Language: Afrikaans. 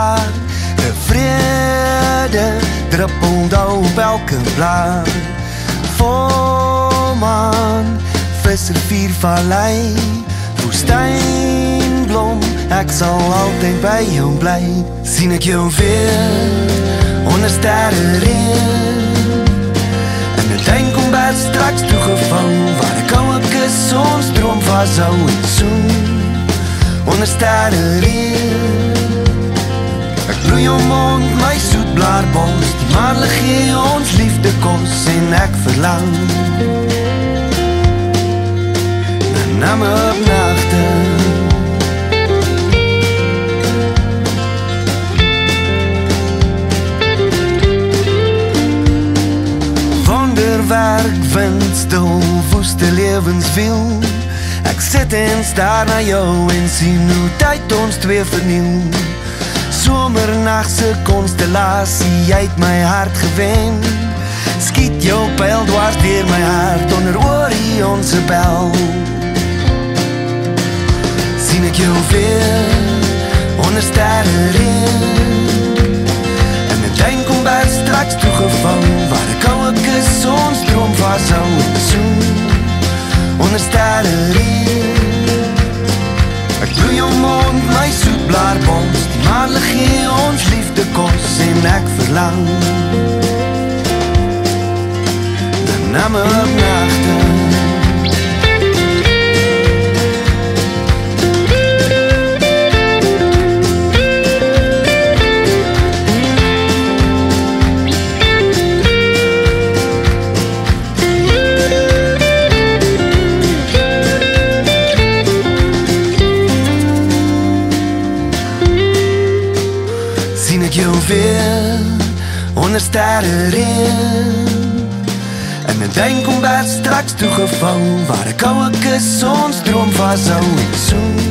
jaar. De vrede druppelt op elke blaar. Volmaan, visserviervallei, woestijnblom, ek sal altyd by jou bly. Sien ek jou weer, onder sterrereën, in 'n tuinkombers straks toegevang, waar 'n koue kus ons droom vashou en soen, onder sterrereën. Ek bloei jou mond, my soet blaarbos, die maan gee ons liefde kos en ek verlang na my opnagte. Wonderwerk, wind, stil, woeste lewenswiel. Ek sit en staar na jou en sien hoe tyd ons twee vernieuw. Somernachtse constellatie, jy het my hart gewen. Skiet jou pyl dwars deur my hart, onder Orion se bel. Sien ek jou weer, onder sterrereën, in 'n tuinkombers straks toegevang, waar 'n koue kus ons droom vashou en soen, onder sterrereën. Ek bloei jou mond, my soet blaarbos, die maan gee ons liefde kos en ek verlang na my opnagte. Sien ek jou weer, onder sterrereën, in 'n tuinkombers straks toegevang, waar 'n koue kus ons droom vashou en soen,